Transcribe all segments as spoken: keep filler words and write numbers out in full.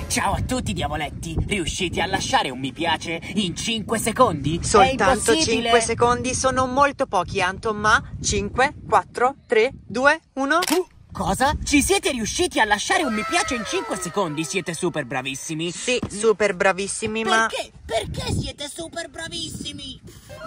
Ciao a tutti diavoletti, riuscite a lasciare un mi piace in cinque secondi? Soltanto È impossibile. cinque secondi sono molto pochi, Anton, ma cinque, quattro, tre, due, uno... Uh, cosa? Ci siete riusciti a lasciare un mi piace in cinque secondi? Siete super bravissimi. Sì, super bravissimi, ma... Perché? Perché siete super bravissimi?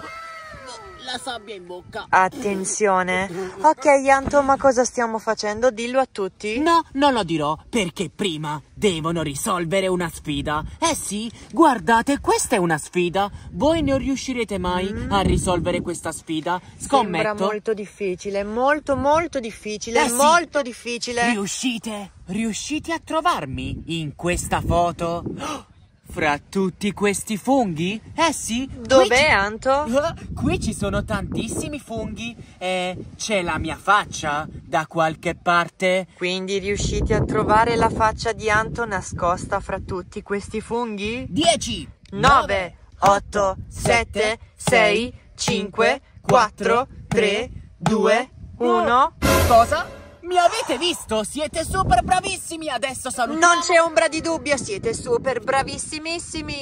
La sabbia in bocca. Attenzione. Ok, Anton, ma cosa stiamo facendo? Dillo a tutti. No, non lo dirò, perché prima devono risolvere una sfida. Eh sì, guardate, questa è una sfida. Voi non riuscirete mai mm. a risolvere questa sfida. Scommetto. Sembra molto difficile, molto molto difficile, eh sì. molto difficile. Riuscite? Riuscite a trovarmi in questa foto? Oh! Fra tutti questi funghi? Eh sì. Dov'è, Anto? Uh, qui ci sono tantissimi funghi e c'è la mia faccia da qualche parte. Quindi riuscite a trovare la faccia di Anto nascosta fra tutti questi funghi? dieci, nove, otto, sette, sei, cinque, quattro, tre, due, uno... Cosa? Mi avete visto? Siete super bravissimi! Adesso salutiamo... Non c'è ombra di dubbio, siete super bravissimissimi!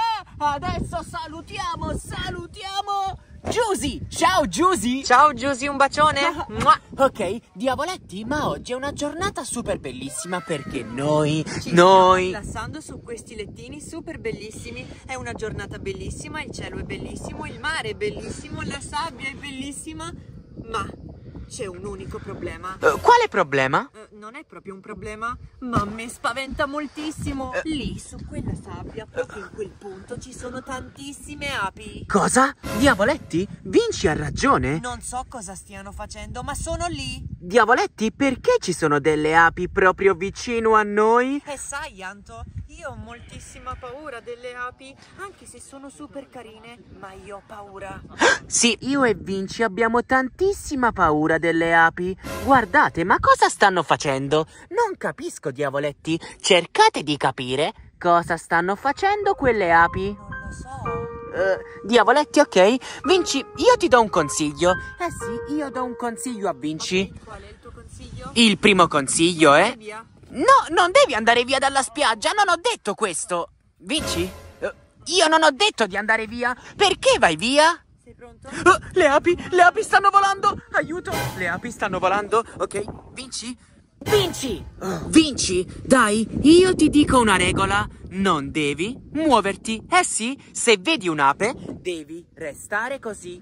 Adesso salutiamo, salutiamo... Giusy! Ciao Giusy! Ciao Giusy, un bacione! Ok, diavoletti, ma oggi è una giornata super bellissima perché noi... Ci noi... stiamo rilassando su questi lettini super bellissimi. È una giornata bellissima, il cielo è bellissimo, il mare è bellissimo, la sabbia è bellissima, ma... c'è un unico problema. Uh, quale problema? Uh, non è proprio un problema, ma mi spaventa moltissimo. Uh, Lì, su quella sabbia, proprio in quel punto, ci sono tantissime api. Cosa? Diavoletti? Vinci ha ragione? Non so cosa stiano facendo, ma sono lì. Diavoletti, perché ci sono delle api proprio vicino a noi? E sai, Anto, io ho moltissima paura delle api, anche se sono super carine, ma io ho paura. Sì, io e Vinci abbiamo tantissima paura delle api. Guardate, ma cosa stanno facendo? Non capisco, diavoletti. Cercate di capire cosa stanno facendo quelle api. Non lo so. Uh, diavoletti, ok? Vinci, io ti do un consiglio. Eh sì, io do un consiglio a Vinci. Okay, qual è il tuo consiglio? Il primo consiglio è... Via. No, non devi andare via dalla spiaggia, non ho detto questo. Vinci? Uh, io non ho detto di andare via. Perché vai via? Sei pronto? Uh, le api, le api stanno volando. Aiuto, le api stanno volando. Ok, Vinci? Vinci! Uh, Vinci, dai, io ti dico una regola. Non devi muoverti. Eh sì, se vedi un'ape, devi restare così.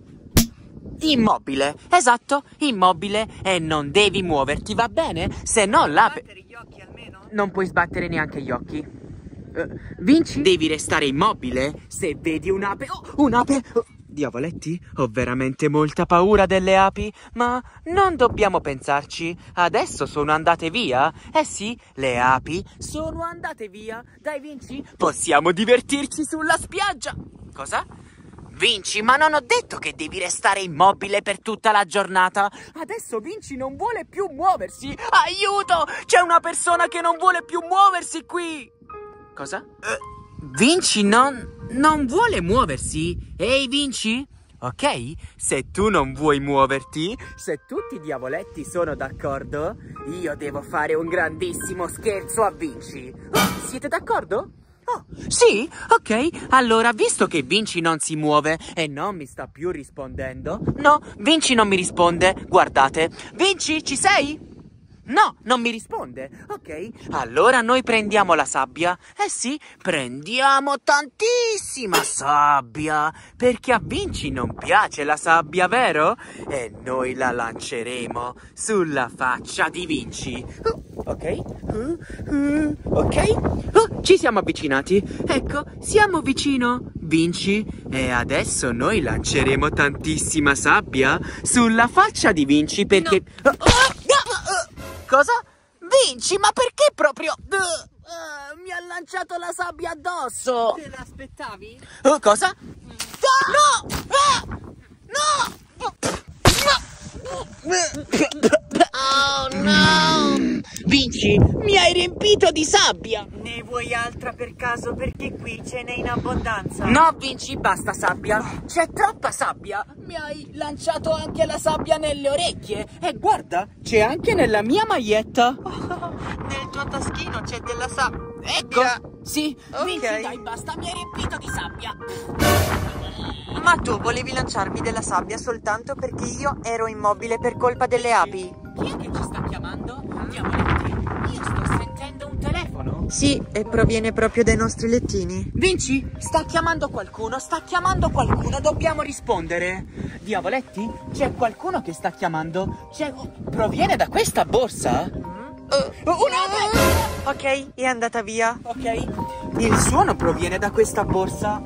Immobile, esatto, immobile. E non devi muoverti, va bene? Se no l'ape... Battere gli occhi almeno? Non puoi sbattere neanche gli occhi. Uh, Vinci? Devi restare immobile se vedi un'ape. Oh, un'ape! Oh. Diavoletti, ho veramente molta paura delle api, ma non dobbiamo pensarci. Adesso sono andate via. Eh sì, le api sono andate via. Dai, Vinci, possiamo divertirci sulla spiaggia. Cosa? Vinci, ma non ho detto che devi restare immobile per tutta la giornata. Adesso Vinci non vuole più muoversi. Aiuto! C'è una persona che non vuole più muoversi qui. Cosa? Uh. Vinci non... non vuole muoversi? Ehi, Vinci? Ok, se tu non vuoi muoverti, se tutti i diavoletti sono d'accordo, io devo fare un grandissimo scherzo a Vinci. Oh, siete d'accordo? Oh, sì? Ok, allora, visto che Vinci non si muove e non mi sta più rispondendo... No, Vinci non mi risponde, guardate. Vinci, ci sei? No, non mi risponde. Ok, allora noi prendiamo la sabbia. Eh sì, prendiamo tantissima sabbia. Perché a Vinci non piace la sabbia, vero? E noi la lanceremo sulla faccia di Vinci. Uh, ok, uh, uh, ok. Oh, ci siamo avvicinati. Ecco, siamo vicino, Vinci. E adesso noi lanceremo tantissima sabbia sulla faccia di Vinci perché... No. Oh, oh! Cosa? Vinci, ma perché proprio... Uh, uh, mi ha lanciato la sabbia addosso! Te l'aspettavi? Uh, cosa? No! No! No! Oh no! Vinci, mi hai riempito di sabbia! Ne vuoi altra per caso? Perché qui ce n'è in abbondanza. No, Vinci, basta sabbia. C'è troppa sabbia. Mi hai lanciato anche la sabbia nelle orecchie. E guarda, c'è anche nella mia maglietta. Oh, nel tuo taschino c'è della sabbia. Ecco, sì, Ok. Vinci, dai, basta, mi hai riempito di sabbia. Ma tu volevi lanciarmi della sabbia soltanto perché io ero immobile per colpa delle api? Chi è che ci sta chiamando? Diavoletti, io sto sentendo un telefono. Sì, e proviene proprio dai nostri lettini. Vinci, sta chiamando qualcuno, sta chiamando qualcuno, dobbiamo rispondere. Diavoletti, c'è qualcuno che sta chiamando. C'è... proviene da questa borsa? Uh, un'ape! Ok, è andata via. Ok, il suono proviene da questa borsa.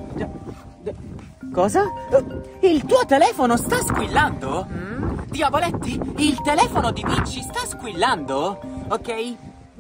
Cosa? Uh, il tuo telefono sta squillando? Mm? Diavoletti, il telefono di Vinci sta squillando? Ok?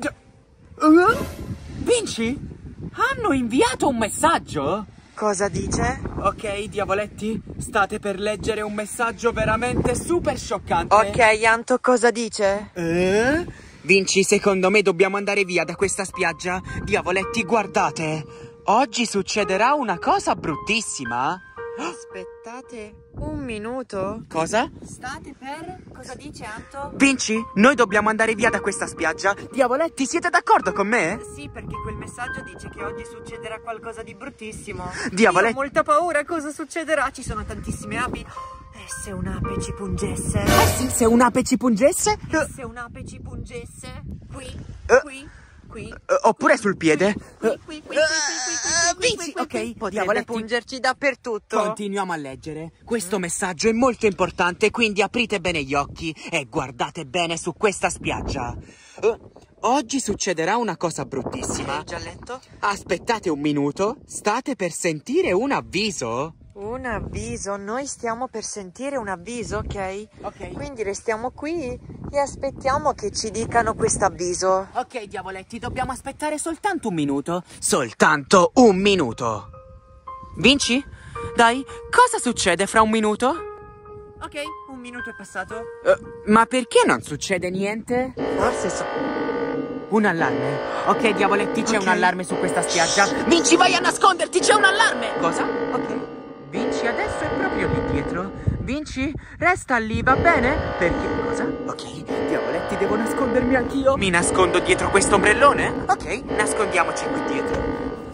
Uh, Vinci? Hanno inviato un messaggio? Cosa dice? Ok, diavoletti, state per leggere un messaggio veramente super scioccante. Ok, Anto, cosa dice? Eh? Vinci, secondo me dobbiamo andare via da questa spiaggia. Diavoletti, guardate. Oggi succederà una cosa bruttissima. Aspettate un minuto. Cosa? State per... Cosa dice Anto? Vinci, noi dobbiamo andare via da questa spiaggia. Diavoletti, siete d'accordo con me? Sì, perché quel messaggio dice che oggi succederà qualcosa di bruttissimo. Diavoletti. Io ho molta paura, cosa succederà? Ci sono tantissime api. E se un'ape ci pungesse? Eh sì, se un'ape ci pungesse? E se un'ape ci pungesse? Qui, Eh. qui, qui. Eh, oppure sul piede? Qui, qui, qui, qui, qui, qui, qui, qui, Vinci, qui, qui. ok, Potrebbe diavoletti. pungerci dappertutto. Continuiamo a leggere. Questo messaggio è molto importante, quindi aprite bene gli occhi e guardate bene su questa spiaggia. Eh, oggi succederà una cosa bruttissima. Hai già letto? Aspettate un minuto, state per sentire un avviso. Un avviso, noi stiamo per sentire un avviso, ok? Ok. Quindi restiamo qui e aspettiamo che ci dicano questo avviso. Ok, diavoletti, dobbiamo aspettare soltanto un minuto. Soltanto un minuto. Vinci? Dai, cosa succede fra un minuto? Ok, un minuto è passato. Eh, ma perché non succede niente? Forse so... Un allarme. Ok, diavoletti, c'è Ok. un allarme su questa spiaggia. Vinci, vai a nasconderti, c'è un allarme! Cosa? Ok. Vinci, adesso è proprio lì dietro. Vinci, resta lì, va bene? Perché... Cosa? Ok, diavoletti, devo nascondermi anch'io. Mi nascondo dietro questo ombrellone? Ok, nascondiamoci qui dietro.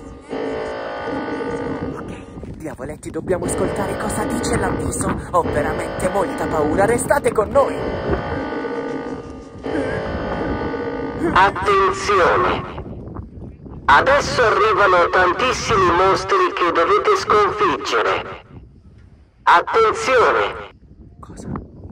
Ok, diavoletti, dobbiamo ascoltare cosa dice l'avviso. Ho veramente molta paura, restate con noi. Attenzione! Adesso arrivano tantissimi mostri che dovete sconfiggere. Attenzione! Cosa?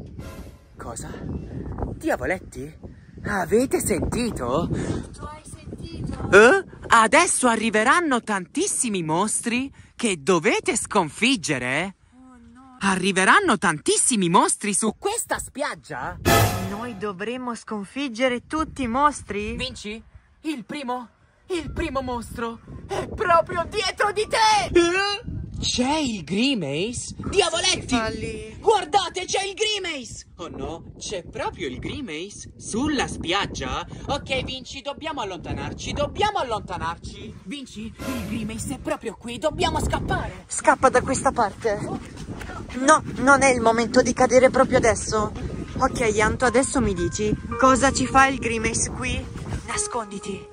Cosa? Diavoletti? Avete sentito? Tu hai sentito? Eh? Adesso arriveranno tantissimi mostri che dovete sconfiggere? Oh no. Arriveranno tantissimi mostri su questa spiaggia? Noi dovremmo sconfiggere tutti i mostri? Vinci? Il primo? Il primo mostro è proprio dietro di te! Eh? C'è il Grimace? Diavoletti! Fa lì? Guardate, c'è il Grimace! Oh no, c'è proprio il Grimace sulla spiaggia? Ok, Vinci, dobbiamo allontanarci, dobbiamo allontanarci. Vinci, il Grimace è proprio qui, dobbiamo scappare. Scappa da questa parte. No, non è il momento di cadere proprio adesso. Ok, Anto, adesso mi dici cosa ci fa il Grimace qui? Nasconditi.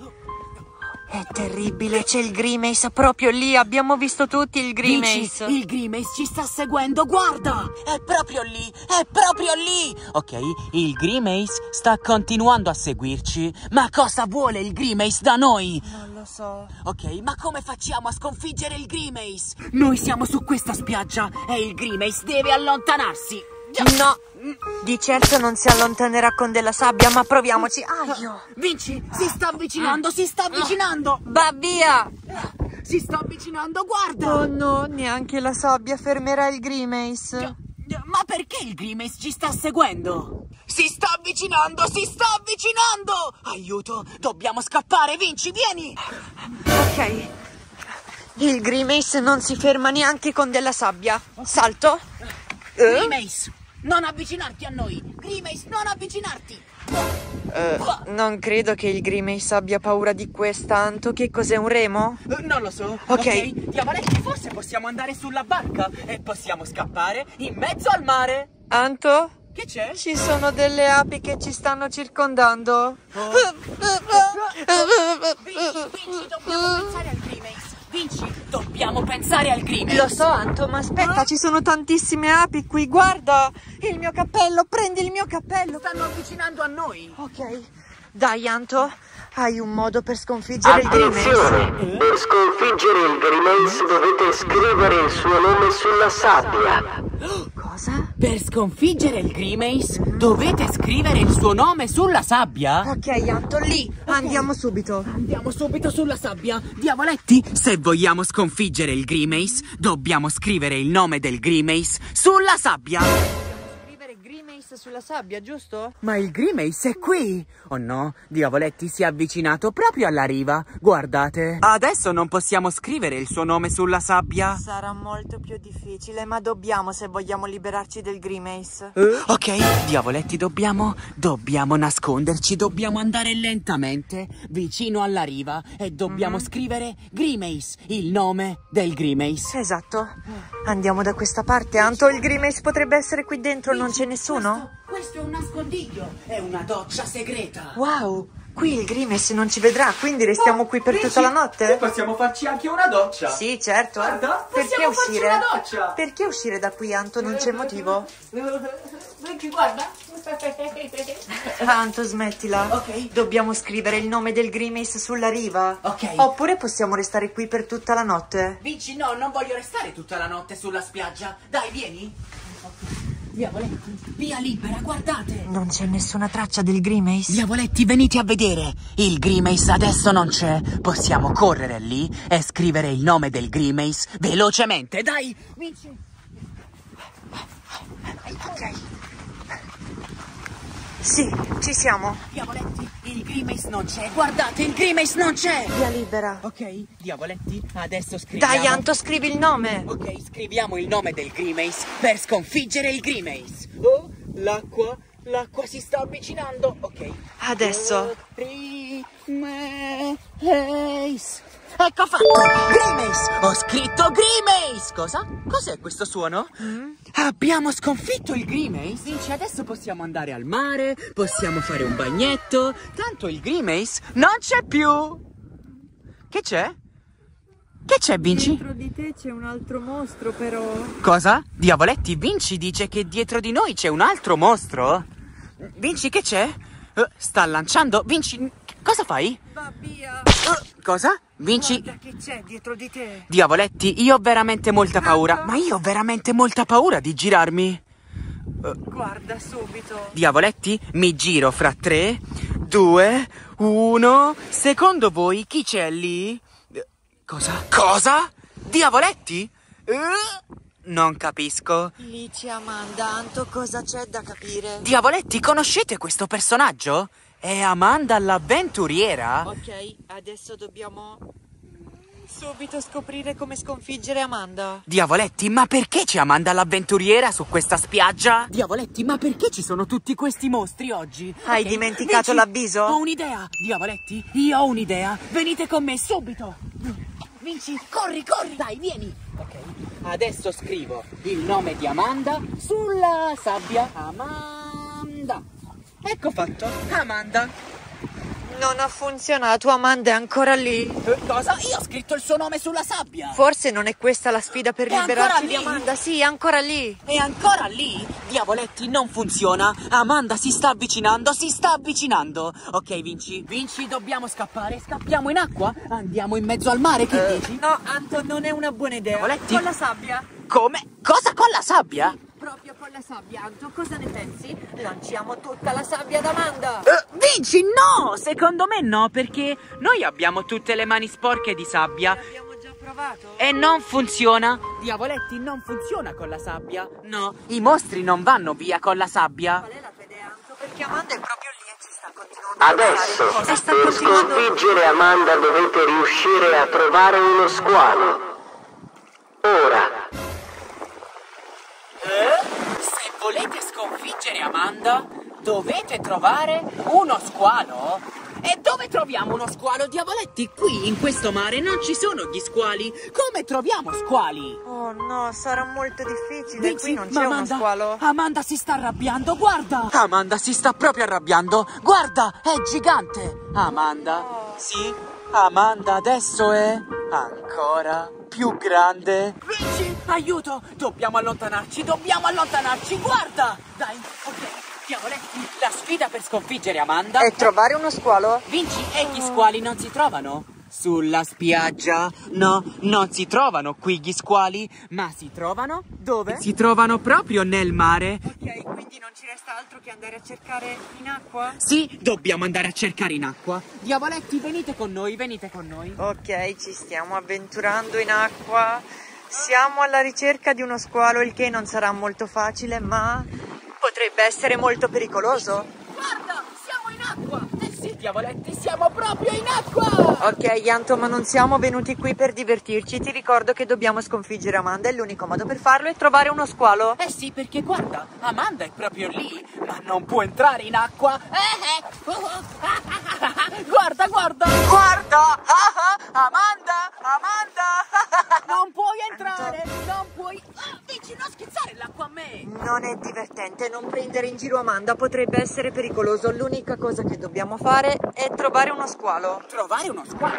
È terribile, c'è il Grimace proprio lì, abbiamo visto tutti il Grimace. Vinci, il Grimace ci sta seguendo, guarda! È proprio lì, è proprio lì! Ok, il Grimace sta continuando a seguirci, ma cosa vuole il Grimace da noi? Non lo so. Ok, ma come facciamo a sconfiggere il Grimace? Noi siamo su questa spiaggia e il Grimace deve allontanarsi. No, di certo non si allontanerà con della sabbia, ma proviamoci. Aio. Vinci, si sta avvicinando, si sta avvicinando! Va via! Si sta avvicinando, guarda! Oh no, neanche la sabbia fermerà il Grimace. Ma perché il Grimace ci sta seguendo? Si sta avvicinando, si sta avvicinando! Aiuto, dobbiamo scappare, Vinci, vieni! Ok. Il Grimace non si ferma neanche con della sabbia. Salto. Eh? Grimace, non avvicinarti a noi! Grimace, non avvicinarti! Eh, non credo che il Grimace abbia paura di quest'anto. Che cos'è, un remo? Eh, non lo so. Ok. Diavoletti, forse possiamo andare sulla barca e possiamo scappare in mezzo al mare. Anto? Che c'è? Ci sono delle api che ci stanno circondando. Oh. Vinci, dobbiamo pensare al Grimace. Vinci, dobbiamo pensare al Grimace. Lo so, Anto, ma aspetta, ci sono tantissime api qui. Guarda, il mio cappello, prendi il mio cappello. Stanno avvicinando a noi. Ok, dai, Anto, hai un modo per sconfiggere il Grimace. Attenzione! Per sconfiggere il Grimace dovete scrivere il suo nome sulla sabbia. Cosa? Per sconfiggere il Grimace dovete scrivere il suo nome sulla sabbia? Ok, Anto, lì, andiamo subito. Andiamo subito sulla sabbia. Diavoletti, se vogliamo sconfiggere il Grimace, dobbiamo scrivere il nome del Grimace sulla sabbia. Scrivere Grimace sulla sabbia, giusto? Ma il Grimace è qui! Oh no, Diavoletti si è avvicinato proprio alla riva. Guardate. Adesso non possiamo scrivere il suo nome sulla sabbia. Sarà molto più difficile, ma dobbiamo se vogliamo liberarci del Grimace. Eh? Ok, Diavoletti, dobbiamo... Dobbiamo nasconderci, dobbiamo andare lentamente vicino alla riva e dobbiamo mm-hmm. scrivere Grimace, il nome del Grimace. Esatto. Andiamo da questa parte, Anto. Il Grimace potrebbe essere qui dentro, non c'è nessuno? Questo, questo è un nascondiglio, è una doccia segreta. Wow, qui il Grimace non ci vedrà, quindi restiamo oh, qui per tutta la notte? Possiamo farci anche una doccia. Sì, certo. Guarda, perché uscire? Una doccia. Perché uscire da qui, Anto? Non c'è motivo. Vicky, guarda. Anto, smettila. Ok. Dobbiamo scrivere il nome del Grimace sulla riva. Ok. Oppure possiamo restare qui per tutta la notte. Vinci, no, non voglio restare tutta la notte sulla spiaggia. Dai, vieni. Diavoletti, via libera, guardate. Non c'è nessuna traccia del Grimace. Diavoletti, venite a vedere. Il Grimace adesso non c'è. Possiamo correre lì e scrivere il nome del Grimace velocemente. Dai, Vinci. Ok. Sì, ci siamo. Diavoletti, il Grimace non c'è. Guardate, il Grimace non c'è. Via libera. Ok, Diavoletti, adesso scriviamo. Dai, Anto, scrivi il nome. Ok, scriviamo il nome del Grimace per sconfiggere il Grimace. Oh, l'acqua, l'acqua si sta avvicinando. Ok. Adesso. Grimace. Ecco fatto! Grimace! Ho scritto Grimace! Cosa? Cos'è questo suono? Mm? Abbiamo sconfitto il Grimace? Vinci, adesso possiamo andare al mare, possiamo fare un bagnetto. Tanto il Grimace non c'è più! Che c'è? Che c'è, Vinci? Dietro di te c'è un altro mostro, però. Cosa? Diavoletti, Vinci dice che dietro di noi c'è un altro mostro? Vinci, che c'è? Uh, sta lanciando? Vinci, cosa fai? Va via! Uh, cosa? Vinci? Guarda che c'è dietro di te. Diavoletti, io ho veramente molta paura. Ma io ho veramente molta paura di girarmi. Uh, Guarda subito. Diavoletti, mi giro fra tre, due, uno. Secondo voi chi c'è lì? Uh, cosa? Cosa? Diavoletti? Uh, non capisco. Lì c'è Amanda, Anto, cosa c'è da capire? Diavoletti, conoscete questo personaggio? È Amanda l'avventuriera? Ok, adesso dobbiamo subito scoprire come sconfiggere Amanda. Diavoletti, ma perché c'è Amanda l'avventuriera su questa spiaggia? Diavoletti, ma perché ci sono tutti questi mostri oggi? Hai okay, dimenticato l'avviso? Ho un'idea. Diavoletti, io ho un'idea. Venite con me subito. Vinci, corri, corri. Dai, vieni. Ok, adesso scrivo il nome di Amanda sulla sabbia. Amanda. Ecco fatto, Amanda. Non ha funzionato, Amanda è ancora lì. Eh, cosa? Io ho scritto il suo nome sulla sabbia. Forse non è questa la sfida per è liberarci di Amanda. Sì, è ancora lì. È ancora lì? Diavoletti, non funziona. Amanda si sta avvicinando, si sta avvicinando. Ok, Vinci, Vinci, dobbiamo scappare. Scappiamo in acqua? Andiamo in mezzo al mare, che uh, dici? No, Anto, non è una buona idea. Diavoletti? Con la sabbia. Come? Cosa con la sabbia? Proprio con la sabbia, Anto, cosa ne pensi? Lanciamo tutta la sabbia ad Amanda! Uh, Vinci, no! Secondo me no, perché noi abbiamo tutte le mani sporche di sabbia. Abbiamo già provato. E non funziona. Diavoletti, non funziona con la sabbia. No, i mostri non vanno via con la sabbia. Qual è la tua idea, Anto? Perché Amanda è proprio lì e ci sta continuando Adesso, a per sta continuando... sconfiggere Amanda dovete riuscire a trovare uno squalo. Ora. Se volete sconfiggere Amanda, dovete trovare uno squalo? E dove troviamo uno squalo, diavoletti? Qui, in questo mare, non ci sono gli squali. Come troviamo squali? Oh no, sarà molto difficile. Vinci, Qui non ma c'è uno Amanda, squalo. Amanda si sta arrabbiando, guarda! Amanda si sta proprio arrabbiando. Guarda, è gigante. Amanda, sì, Amanda adesso è ancora più grande. Vinci, aiuto! Dobbiamo allontanarci, dobbiamo allontanarci, guarda! Dai, ok. Diavoletti, la sfida per sconfiggere Amanda E trovare uno squalo? Vinci, e gli squali non si trovano sulla spiaggia? No, non si trovano qui gli squali, ma si trovano dove? Si trovano proprio nel mare. Ok, quindi non ci resta altro che andare a cercare in acqua? Sì, dobbiamo andare a cercare in acqua. Diavoletti, venite con noi, venite con noi. Ok, ci stiamo avventurando in acqua. Siamo alla ricerca di uno squalo, il che non sarà molto facile, ma potrebbe essere molto pericoloso. Guarda, siamo in acqua. Eh sì, diavoletti, siamo proprio in acqua. Ok, Yanto, ma non siamo venuti qui per divertirci. Ti ricordo che dobbiamo sconfiggere Amanda e l'unico modo per farlo è trovare uno squalo. Eh sì, perché guarda, Amanda è proprio lì, ma non può entrare in acqua. Eh, eh. Guarda, guarda. Guarda! Amanda! Amanda! Non puoi entrare, non puoi. Ah, Vinci, non schizzare l'acqua a me. Non è divertente, non prendere in giro Amanda, potrebbe essere pericoloso. L'unica cosa che dobbiamo fare è trovare uno squalo. Trovare uno squalo?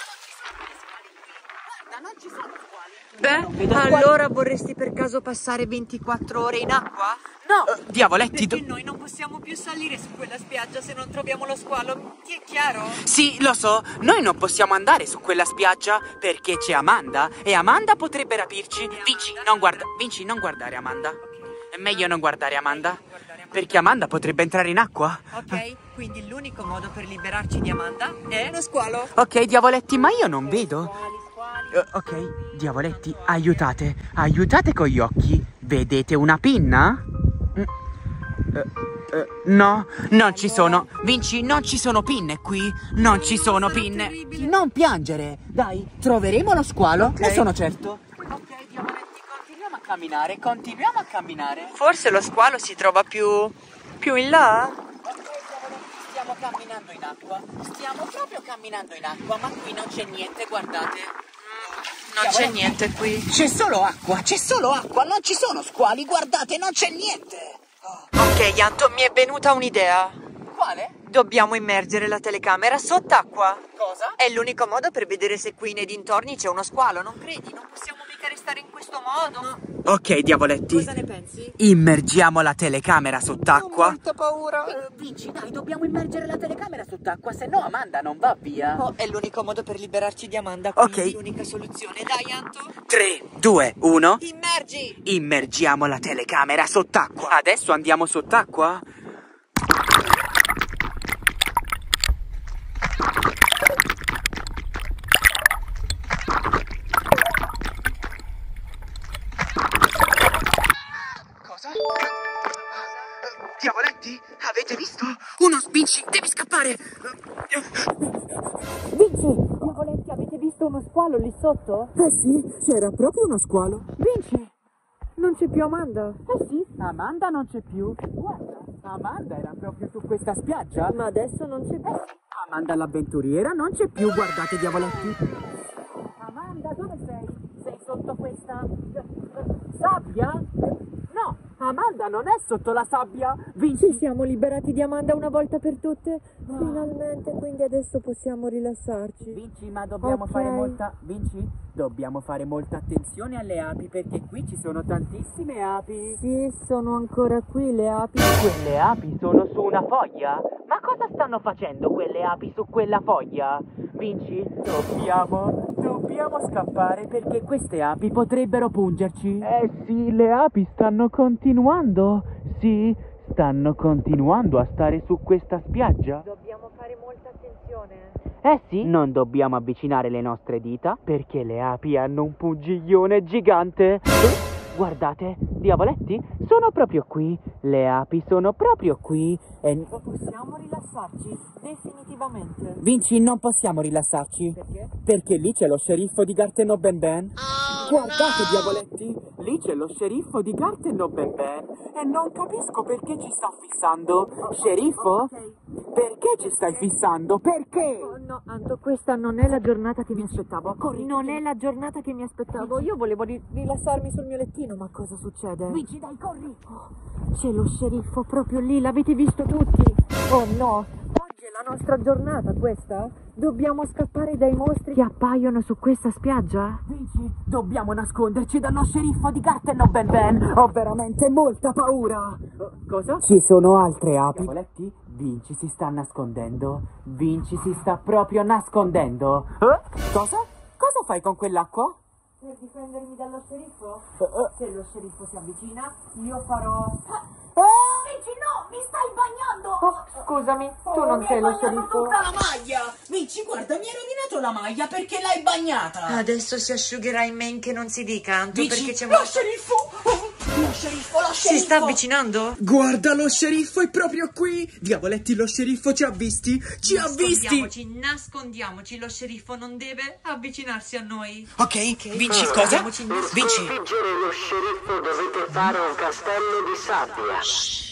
Guarda, non ci sono squali. Beh, allora vorresti per caso passare ventiquattro ore in acqua? No, uh, diavoletti. Perché noi non possiamo più salire su quella spiaggia se non troviamo lo squalo. Ti è chiaro? Sì, lo so, noi non possiamo andare su quella spiaggia perché c'è Amanda e Amanda potrebbe rapirci. Vinci, non guarda, Vinci, non guardare Amanda. È meglio non guardare Amanda, perché Amanda potrebbe entrare in acqua. Ok, quindi l'unico modo per liberarci di Amanda è lo squalo. Ok, diavoletti, ma io non vedo. Uh, ok, diavoletti, aiutate, aiutate con gli occhi. Vedete una pinna? Mm. Uh, uh, no, non ci sono. Vinci, non ci sono pinne qui. Non ci sono pinne. Non piangere. Dai, troveremo lo squalo, ne sono certo. Ok, diavoletti, continuiamo a camminare, continuiamo a camminare. Forse lo squalo si trova più... più in là? Stiamo camminando in acqua. Stiamo proprio camminando in acqua, ma qui non c'è niente, guardate. Non c'è niente qui. C'è solo acqua, c'è solo acqua, non ci sono squali, guardate, non c'è niente. Oh. Ok, Yanto, mi è venuta un'idea. Quale? Dobbiamo immergere la telecamera sott'acqua. Cosa? È l'unico modo per vedere se qui nei dintorni c'è uno squalo, non credi? Non possiamo mica restare in questo modo. No. Ok, diavoletti. Cosa ne pensi? Immergiamo la telecamera sott'acqua. Ho molta paura. Uh, Vinci, dai, dobbiamo immergere la telecamera sott'acqua, se no Amanda non va via. Oh, è l'unico modo per liberarci di Amanda, quindi Ok. l'unica soluzione. Dai, Yanto. tre, due, uno. Immergi. Immergiamo la telecamera sott'acqua. Adesso andiamo sott'acqua? Cosa? Diavoletti, avete visto? Uno Vinci, devi scappare. Vinci, diavoletti, avete visto uno squalo lì sotto? Eh sì, c'era proprio uno squalo. Vinci, Non c'è più Amanda. eh sì, Amanda non c'è più. Guarda, Amanda era proprio su questa spiaggia. Ma adesso non c'è più. Amanda l'avventuriera non c'è più, guardate, diavoletti. Amanda, dove sei? Sei sotto questa sabbia? No, Amanda non è sotto la sabbia. Vinci, Ci siamo liberati di Amanda una volta per tutte. Finalmente, quindi adesso possiamo rilassarci. Vinci, ma dobbiamo Ok. fare molta... Vinci, dobbiamo fare molta attenzione alle api perché qui ci sono tantissime api. Sì, sono ancora qui le api. Quelle api sono su una foglia? Ma cosa stanno facendo quelle api su quella foglia? Vinci, dobbiamo, dobbiamo scappare perché queste api potrebbero pungerci. Eh sì, le api stanno continuando. Sì, stanno continuando a stare su questa spiaggia. Dobbiamo fare molta attenzione. Eh sì, non dobbiamo avvicinare le nostre dita perché le api hanno un pungiglione gigante. Guardate, diavoletti, sono proprio qui. Le api sono proprio qui. E Possiamo rilassarci, definitivamente. Vinci, non possiamo rilassarci. Perché? Perché lì c'è lo sceriffo di Garten Ben Ben. Guardate, diavoletti, lì c'è lo sceriffo di Garten o Ben Ben e non capisco perché ci sta fissando. Sceriffo? Perché ci stai fissando? Perché? Oh no, Anto, questa non è la giornata che mi aspettavo. Corri, non è la giornata che mi aspettavo. Io volevo ri- rilassarmi sul mio lettino, ma cosa succede? Vinci, dai, corri! Oh, c'è lo sceriffo proprio lì, l'avete visto tutti? Oh no, oggi è la nostra giornata questa? Dobbiamo scappare dai mostri che appaiono su questa spiaggia? Vinci, dobbiamo nasconderci dallo sceriffo di Garten o Ben Ben. Ho veramente molta paura. Cosa? Ci sono altre api. Diavoletti, Vinci si sta nascondendo. Vinci si sta proprio nascondendo. Eh? Cosa? Cosa fai con quell'acqua? Per difendermi dallo sceriffo? Uh, uh. Se lo sceriffo si avvicina, io farò... Oh, Vinci, no! Mi stai bagnando! Oh, scusami, tu Oh, non mi sei hai lo bagnato sceriffo? tutta la maglia! Vinci, guarda, mi hai rovinato la maglia perché l'hai bagnata! Adesso si asciugherà in men che non si dica, Anto, Vinci, perché c'è lo molto... sceriffo! Lo sceriffo, lo sceriffo! Si sta avvicinando? Guarda, lo sceriffo è proprio qui. Diavoletti, lo sceriffo ci ha visti. Ci ha visti. Nascondiamoci, nascondiamoci, lo sceriffo non deve avvicinarsi a noi. Ok, Vinci, Ah, cosa? andiamoci in- Per Vinci! sconfiggere lo sceriffo dovete fare un castello di sabbia.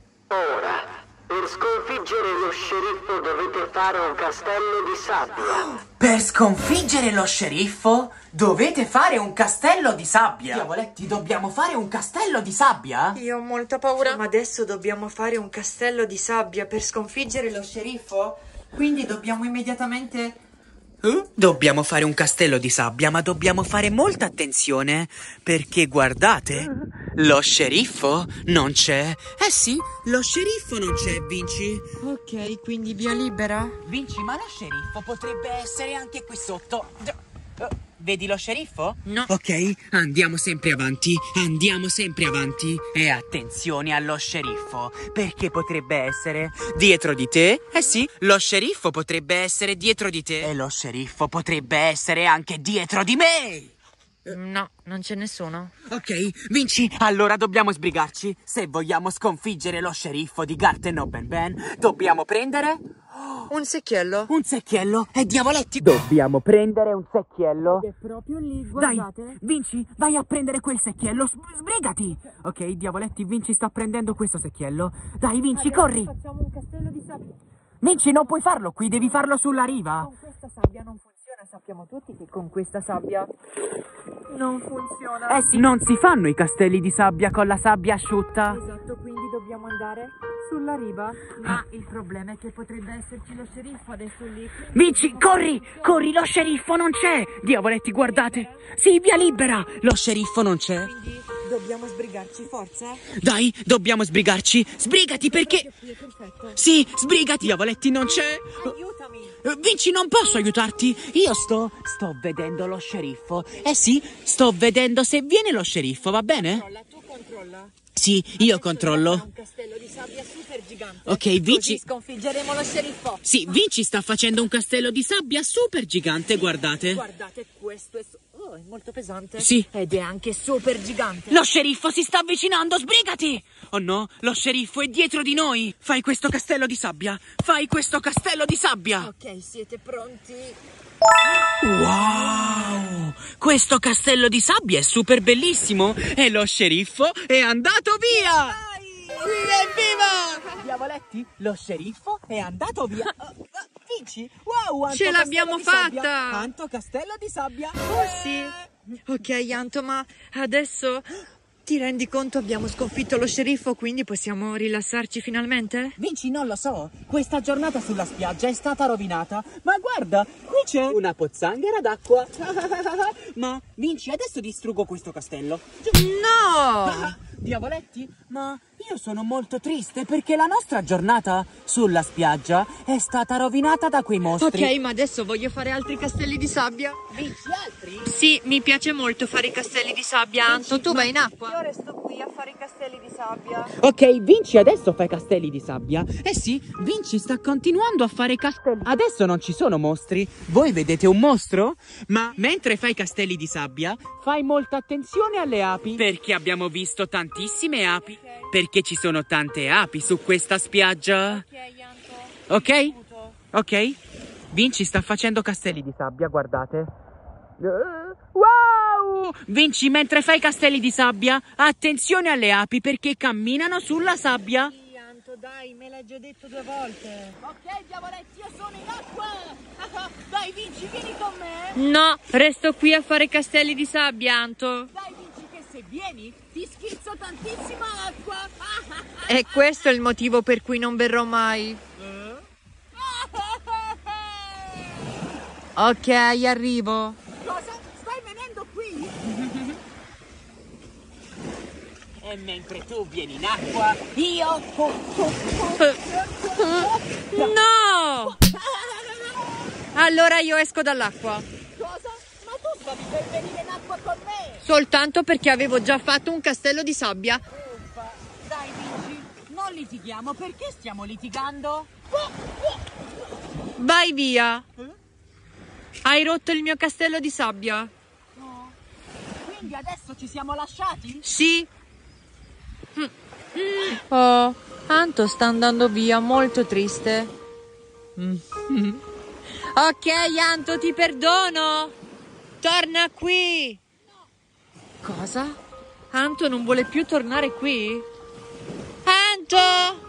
Ora, per sconfiggere lo sceriffo dovete fare un castello di sabbia. Per sconfiggere lo sceriffo dovete fare un castello di sabbia. Diavoletti, dobbiamo fare un castello di sabbia? Io ho molta paura. Ma adesso dobbiamo fare un castello di sabbia per sconfiggere lo sceriffo? Quindi dobbiamo immediatamente... Eh? Dobbiamo fare un castello di sabbia, ma dobbiamo fare molta attenzione, perché guardate, lo sceriffo non c'è. Eh sì, lo sceriffo non c'è, Vinci. Ok, quindi via libera? Vinci, ma lo sceriffo potrebbe essere anche qui sotto. Eh, Vedi lo sceriffo? No. Ok, andiamo sempre avanti, andiamo sempre avanti. E attenzione allo sceriffo, perché potrebbe essere dietro di te. Eh sì, lo sceriffo potrebbe essere dietro di te. E lo sceriffo potrebbe essere anche dietro di me. No, non c'è nessuno. Ok, Vinci, allora dobbiamo sbrigarci. Se vogliamo sconfiggere lo sceriffo di Garten o Ben Ben, dobbiamo prendere Un secchiello? un secchiello. E diavoletti, dobbiamo prendere un secchiello. È proprio lì, Dai, guardate. Vinci, vai a prendere quel secchiello. S- sbrigati. Ok, diavoletti, Vinci sta prendendo questo secchiello. Dai, Vinci, Adesso corri. Facciamo un castello di sabbia. Vinci, non puoi farlo qui, devi farlo sulla riva. Con questa sabbia non funziona, sappiamo tutti che con questa sabbia non funziona. Eh sì, non si fanno i castelli di sabbia con la sabbia asciutta. Esatto, quindi dobbiamo andare sulla riva. Ma il problema è che potrebbe esserci lo sceriffo adesso lì. Vinci, corri, corri, lo sceriffo non c'è. Diavoletti, guardate. Sì, via libera. Lo sceriffo non c'è. Quindi dobbiamo sbrigarci, forza. Dai, dobbiamo sbrigarci. Sbrigati perché... Perfetto. Sì, sbrigati, diavoletti, non c'è. Aiutami. Eh, Vinci, non posso aiutarti. Io sto... sto vedendo lo sceriffo. Eh sì, sto vedendo se viene lo sceriffo, va bene? Controlla, tu controlla. Sì, io Adesso controllo. dobbiamo fare un castello di sabbia super gigante. Ok, Vinci... Così sconfiggeremo lo sceriffo. Sì, Vinci sta facendo un castello di sabbia super gigante, guardate. Guardate, questo è, su- oh, è molto pesante. Sì. Ed è anche super gigante. Lo sceriffo si sta avvicinando, sbrigati! Oh no, lo sceriffo è dietro di noi. Fai questo castello di sabbia. Fai questo castello di sabbia. Ok, siete pronti? Wow! Questo castello di sabbia è super bellissimo e lo sceriffo è andato via! Evviva! Diavoletti, lo sceriffo è andato via. Uh, Vinci? Wow, Anto, Ce l'abbiamo castello di fatta! sabbia. Anto, castello di sabbia. Oh sì. Ok, Anto, ma adesso ti rendi conto abbiamo sconfitto lo sceriffo, quindi possiamo rilassarci finalmente? Vinci, non lo so. Questa giornata sulla spiaggia è stata rovinata. Ma guarda, qui c'è una pozzanghera d'acqua. Ma, Vinci, adesso distruggo questo castello. No! Diavoletti, ma io sono molto triste perché la nostra giornata sulla spiaggia è stata rovinata da quei mostri. Ok, ma adesso voglio fare altri castelli di sabbia. Vinci, altri? Sì, mi piace molto fare i castelli di sabbia, Anto. Tu vai in acqua? Io resto qui a fare i castelli di sabbia. Ok, Vinci adesso fa i castelli di sabbia. Eh sì, Vinci sta continuando a fare i castelli. Adesso non ci sono mostri. Voi vedete un mostro? Ma mentre fai i castelli di sabbia, fai molta attenzione alle api. Perché abbiamo visto tantissime api. Perché ci sono tante api su questa spiaggia. Ok, Anto. Ok? Ok? Vinci sta facendo castelli di sabbia, guardate. Uh, wow! Vinci, mentre fai i castelli di sabbia, attenzione alle api perché camminano sulla sabbia. Sì, Anto, dai, me l'hai già detto due volte. Ok, diavoletti, io sono in acqua. Dai, Vinci, vieni con me. No, resto qui a fare castelli di sabbia, Anto. Dai, Vinci, che se vieni ti schizzo tantissima acqua. E questo è il motivo per cui non verrò mai. Ok, arrivo. Cosa? Stai venendo qui? E mentre tu vieni in acqua, io... No! Allora io esco dall'acqua. Cosa? Ma tu stavi per venire in acqua con me? Soltanto perché avevo già fatto un castello di sabbia. Uffa. Dai, Vinci, non litighiamo. Perché stiamo litigando? Vai via. Hai rotto il mio castello di sabbia. No. Quindi adesso ci siamo lasciati? Sì. Oh, Anto sta andando via, molto triste. Ok, Anto, ti perdono. Torna qui. Cosa? Anto non vuole più tornare qui? Anto!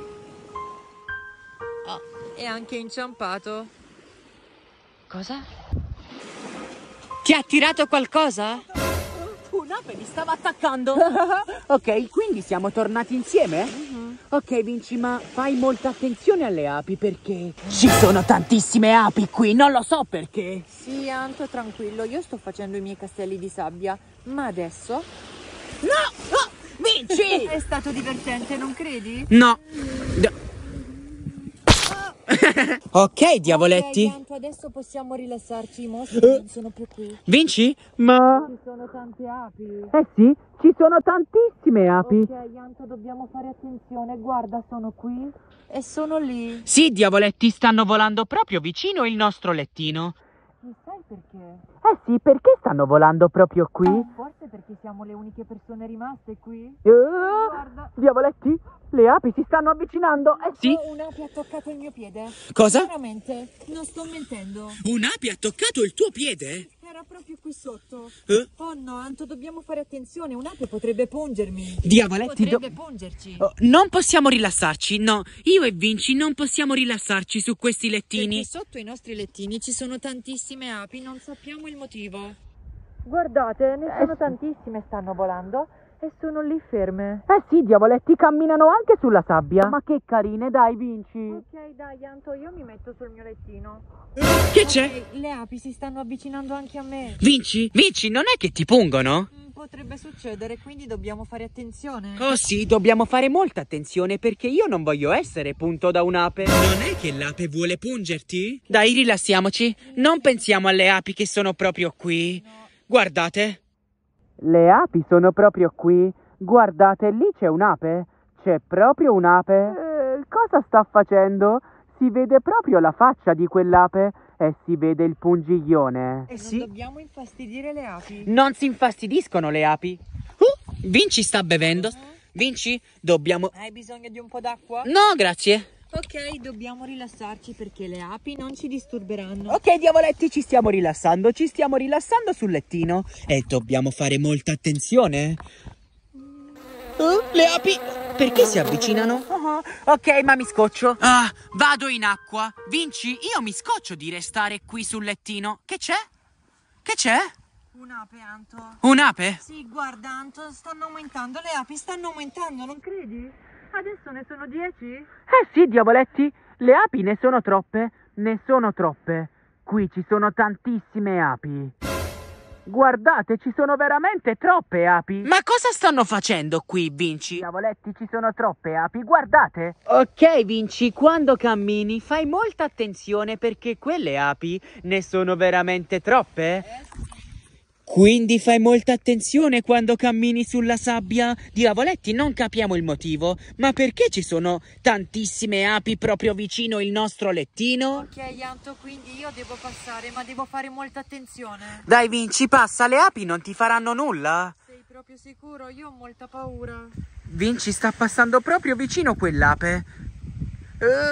Oh, è anche inciampato. Cosa? Ti ha tirato qualcosa? Un'ape mi stava attaccando. Ok, quindi siamo tornati insieme? Uh-huh. Ok, Vinci, ma fai molta attenzione alle api perché ci sono tantissime api qui, non lo so perché. Sì, Anto, tranquillo, io sto facendo i miei castelli di sabbia, ma adesso... No! Oh, Vinci! È stato divertente, non credi? No. Ok, diavoletti. Ok, Anto, adesso possiamo rilassarci, i mostri non sono più qui. Vinci? Ma... Ci sono tante api. Eh sì, ci sono tantissime api. Ok, Anto, dobbiamo fare attenzione, guarda, sono qui e sono lì. Sì, diavoletti, stanno volando proprio vicino il nostro lettino. E sai perché? Eh sì, perché stanno volando proprio qui? Forse perché siamo le uniche persone rimaste qui. Uh, Guarda. Diavoletti, le api si stanno avvicinando. Eh sì. Oh, un'ape ha toccato il mio piede. Cosa? Veramente, non sto mentendo. Un'ape ha toccato il tuo piede? Era proprio qui sotto. Eh? Oh no, Anto, dobbiamo fare attenzione. Un'ape potrebbe pungermi. Diavoletti, do- Potrebbe pungerci. Oh, non possiamo rilassarci, no. Io e Vinci non possiamo rilassarci su questi lettini. Perché sotto i nostri lettini ci sono tantissime api, non sappiamo il motivo. Guardate, ne sono tantissime, stanno volando e sono lì ferme. Eh sì, diavoletti, camminano anche sulla sabbia. Ma che carine, dai, Vinci. Ok, dai, Anto, io mi metto sul mio lettino. Che c'è? Ok, le api si stanno avvicinando anche a me. Vinci? Vinci, non è che ti pungono? Mm, Potrebbe succedere, quindi dobbiamo fare attenzione. Oh sì, dobbiamo fare molta attenzione perché io non voglio essere punto da un'ape. Non è che l'ape vuole pungerti? Dai, rilassiamoci. Non pensiamo alle api che sono proprio qui. No. Guardate. Le api sono proprio qui. Guardate, lì c'è un'ape. C'è proprio un'ape. Eh, cosa sta facendo? Si vede proprio la faccia di quell'ape e si vede il pungiglione. Eh sì. Non dobbiamo infastidire le api. Non si infastidiscono le api. Uh, Vinci sta bevendo. Vinci, dobbiamo... Hai bisogno di un po' d'acqua? No, grazie. Ok, dobbiamo rilassarci perché le api non ci disturberanno. Ok, diavoletti, ci stiamo rilassando. Ci stiamo rilassando sul lettino. E dobbiamo fare molta attenzione. Uh, le api... Perché si avvicinano? Uh-huh. Ok, ma mi scoccio. Ah, vado in acqua. Vinci, io mi scoccio di restare qui sul lettino. Che c'è? Che c'è? Un'ape, Anto. Un'ape? Sì, guarda, Anto, stanno aumentando. Le api stanno aumentando, non credi? Adesso ne sono dieci? Eh sì, diavoletti. Le api ne sono troppe. Ne sono troppe. Qui ci sono tantissime api. Guardate, ci sono veramente troppe api. Ma cosa stanno facendo qui, Vinci? Diavoletti, ci sono troppe api, guardate. Ok, Vinci, quando cammini fai molta attenzione perché quelle api ne sono veramente troppe. Quindi fai molta attenzione quando cammini sulla sabbia. Diavoletti, non capiamo il motivo, ma perché ci sono tantissime api proprio vicino il nostro lettino? Ok, Anto, quindi io devo passare, ma devo fare molta attenzione. Dai, Vinci, passa, le api non ti faranno nulla. Sei proprio sicuro? Io ho molta paura. Vinci, sta passando proprio vicino quell'ape. Uh,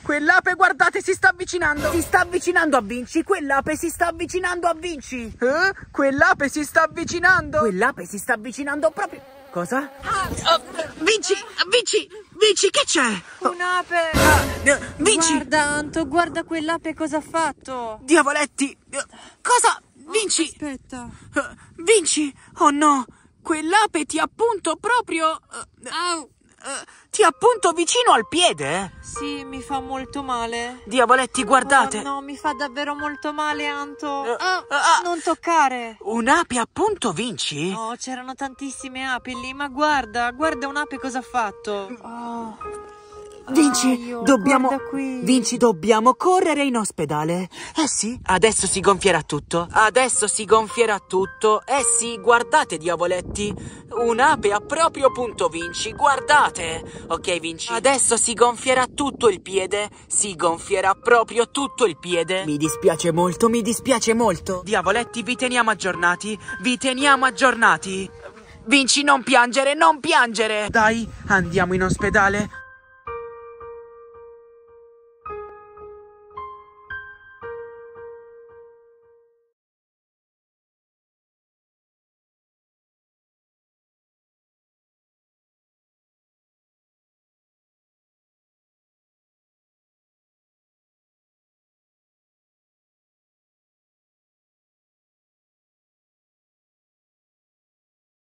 quell'ape, guardate, si sta avvicinando. Si sta avvicinando a Vinci, quell'ape si sta avvicinando a Vinci. Eh? Quell'ape si sta avvicinando. Quell'ape si sta avvicinando proprio... Cosa? Uh, Vinci, Vinci, Vinci, che c'è? Un'ape! Uh, Vinci! Guarda, Anto, guarda quell'ape cosa ha fatto. Diavoletti! Uh, cosa? Vinci! Aspetta. Uh, Vinci! Oh no! Quell'ape ti appunto proprio... Uh, Au! uh, ti appunto vicino al piede? Sì, mi fa molto male. Diavoletti, guardate! Oh, no, mi fa davvero molto male, Anto. Uh, Oh, uh, non toccare. Un'ape appunto, Vinci? Oh, c'erano tantissime api lì, ma guarda, guarda un'ape cosa ha fatto. Oh. Vinci, Aio, dobbiamo... guarda qui. Vinci, dobbiamo correre in ospedale. Eh sì, adesso si gonfierà tutto. Adesso si gonfierà tutto. Eh sì, guardate, diavoletti. Un'ape ha proprio punto Vinci, guardate. Ok, Vinci, adesso si gonfierà tutto il piede. Si gonfierà proprio tutto il piede. Mi dispiace molto, mi dispiace molto. Diavoletti, vi teniamo aggiornati. Vi teniamo aggiornati. Vinci, non piangere, non piangere. Dai, andiamo in ospedale.